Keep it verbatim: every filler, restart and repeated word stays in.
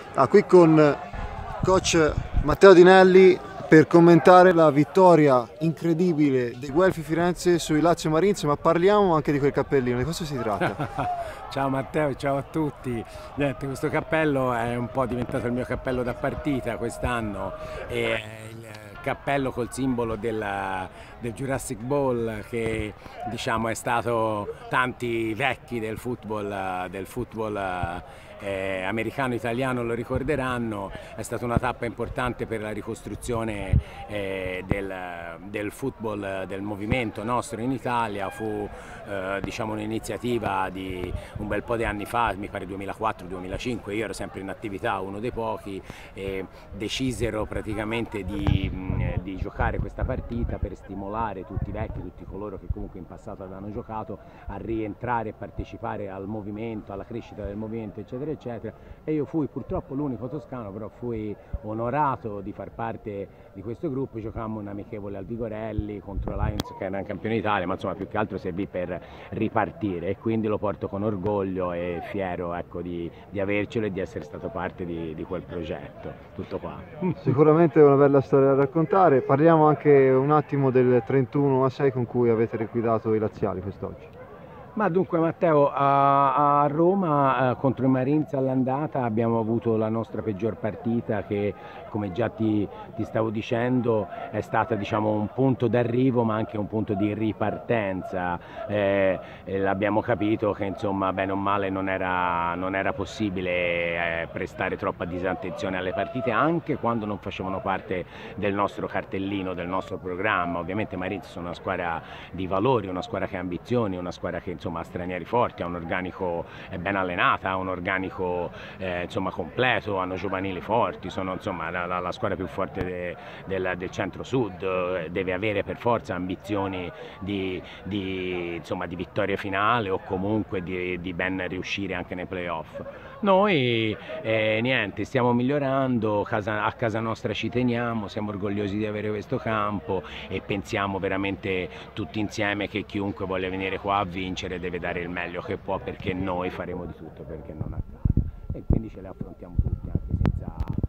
Ah, qui con coach Matteo Dinelli per commentare la vittoria incredibile dei Guelfi Firenze sui Lazio Marines, ma parliamo anche di quel cappellino, di cosa si tratta? Ciao Matteo, ciao a tutti. Niente, questo cappello è un po' diventato il mio cappello da partita quest'anno, è il cappello col simbolo della, del Jurassic Ball, che diciamo è stato, tanti vecchi del football, del football eh, americano italiano lo ricorderanno. È stata una tappa importante per la ricostruzione eh, del, del football, del movimento nostro in Italia. Fu eh, diciamo un'iniziativa di un bel po' di anni fa, mi pare duemilaquattro duemilacinque, io ero sempre in attività, uno dei pochi, e decisero praticamente di, di giocare questa partita per stimolare tutti i vecchi, tutti coloro che comunque in passato avevano giocato, a rientrare e partecipare al movimento, alla crescita del movimento, eccetera eccetera. E io fui purtroppo l'unico toscano, però fui onorato di far parte di questo gruppo. Giocammo un amichevole al Vigorelli contro Lions, che era un campione d'Italia, ma insomma più che altro servì per ripartire, e quindi lo porto con orgoglio e fiero, ecco, di, di avercelo e di essere stato parte di, di quel progetto. Tutto qua. Sicuramente è una bella storia da raccontare. Parliamo anche un attimo del trentuno a sei con cui avete liquidato i laziali quest'oggi. Ma dunque Matteo, a, a Roma eh, contro i Marines all'andata abbiamo avuto la nostra peggior partita, che come già ti, ti stavo dicendo è stata, diciamo, un punto d'arrivo ma anche un punto di ripartenza. Eh, l'abbiamo capito che insomma bene o male non era, non era possibile eh, prestare troppa disattenzione alle partite anche quando non facevano parte del nostro cartellino, del nostro programma. Ovviamente i Marines sono una squadra di valori, una squadra che ha ambizioni, una squadra che insomma ha stranieri forti, ha un organico è ben allenata, ha un organico eh, insomma completo, hanno giovanili forti, sono insomma la, la, la squadra più forte de, del, del centro-sud, deve avere per forza ambizioni di, di, insomma, di vittoria finale o comunque di, di ben riuscire anche nei playoff. Noi eh, niente, stiamo migliorando, casa, a casa nostra ci teniamo, siamo orgogliosi di avere questo campo e pensiamo veramente tutti insieme che chiunque voglia venire qua a vincere deve dare il meglio che può, perché noi faremo di tutto perché non accada, e quindi ce le affrontiamo tutti anche senza